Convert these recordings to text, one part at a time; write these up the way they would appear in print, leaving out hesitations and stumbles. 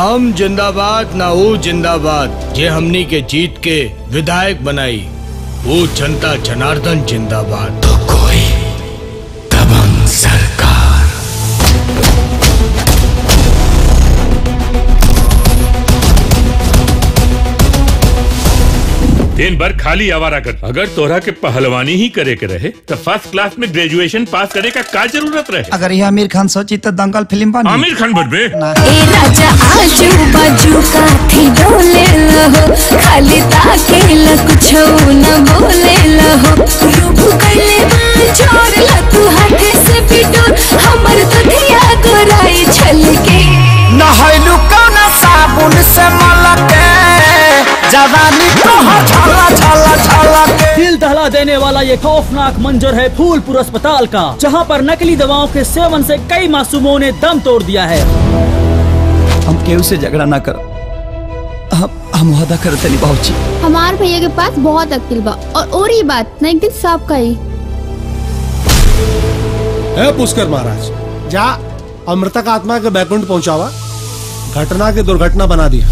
हम जिंदाबाद ना वो जिंदाबाद जे हमनी के जीत के विधायक बनाई, वो जनता जनार्दन जिंदाबाद। तो कोई दबंग सरकार। दिन भर खाली आवारा कर। अगर तोरा के पहलवानी ही करे के रहे तो फर्स्ट क्लास में ग्रेजुएशन पास करे का क्या जरूरत रहे? अगर ये आमिर खान सोची तो दंगल फिल्म बनी। आमिर खान बनबे? ए राजा आजू बाजू का थी डोले लहो, खाली ताके ल कुछ न बोले लहो। रूप कले छोड़ ला तू हाथे से पिटोर, हमर दुधिया गोराई छलके। नहैलू कौन साबुन से मलके, जवानी तो छला छला छला के। दिल दहला देने वाला ये खौफनाक मंजर है फूलपुर अस्पताल का, जहां पर नकली दवाओं के सेवन से कई मासूमों ने दम तोड़ दिया है। हम केहू से झगड़ा ना कर, हम वादा करते नहीं बाबूजी। हमार भैया के पास बहुत अक्ल बा, और ही बात न एक दिन सब कही। पुष्कर महाराज, जा अमृतक आत्मा के बैकुंठ पहुंचावा, घटना के दुर्घटना बना दिया।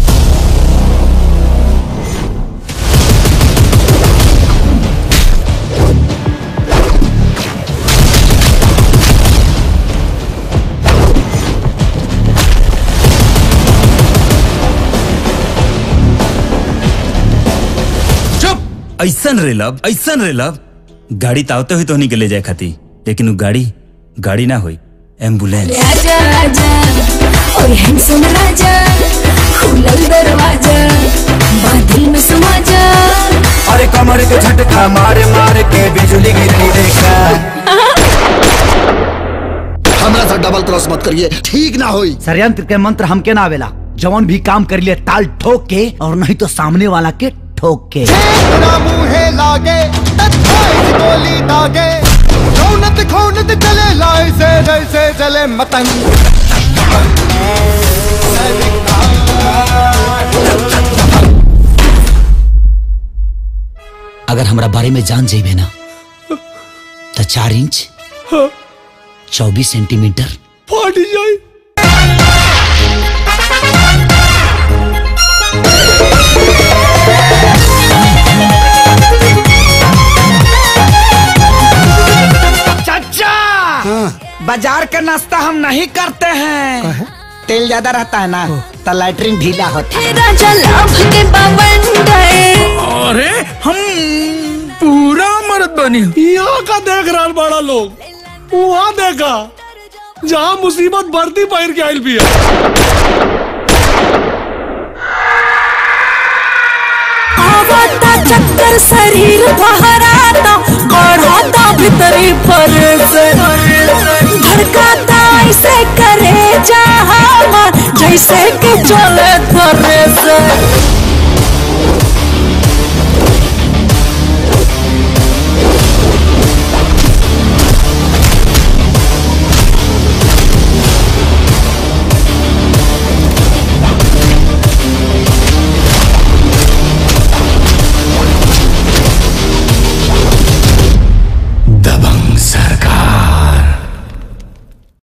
ऐसन रेलब गाड़ी तावते हुई तो नहीं के ले जाए खाती, लेकिन वो गाड़ी ना हुई, एम्बुलेंस। राजा राजा और हैंडसम राजा, खुलल दरवाजा, बादल में समा जा। अरे कमर के झटका मारे मारे के बिजली गिरी देखा। हमरा से डबल क्रॉस मत करिए, ठीक ना होई। षड्यंत्र के मंत्र हमके ना आवेला, जवान भी काम कर लिए ताल ठोक के, और नहीं तो सामने वाला के ठोक के। मुहे लागे गोली दागे, खौनत चले लाई से जैसे चले मतंग। अगर हमरा बारे में जान जाइबे ना तो 4 इंच 24 सेंटीमीटर फाट जाए। बाजार का नाश्ता हम नहीं करते हैं, तेल ज्यादा रहता है ना तो लैट्रिन ढीला होता है। राजा लाभ के बवंडर, अरे हम पूरा मर्द बनी। यहाँ का देख रहा बड़ा लोग, वहाँ देखा जहाँ मुसीबत बढ़ती पैर के आयल भी है। चक्कर शरीर बहराता, गढ़ाता भीतरी पर से, धड़काता ऐसे करे जहाँ जैसे